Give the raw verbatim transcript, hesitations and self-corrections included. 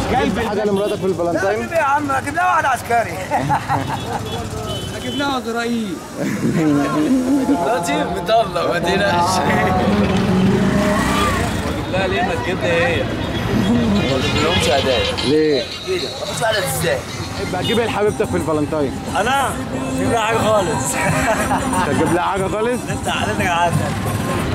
جبت حاجه لمراتك في الفالنتين؟ يا عم اجيب لها واحد عسكري. اجيب لها زراير. لطيف بتطلع ما تقلقش. اجيب لها ليه؟ ما تجيب لي هي. ما تجيبلهمش هدايا. ليه؟ كده مفيش واحده ازاي؟ يبقى تجيب ايه لحبيبتك في الفالنتين؟ انا؟ اجيب لها حاجه خالص. تجيب لها حاجه خالص؟ انت عليك عسل.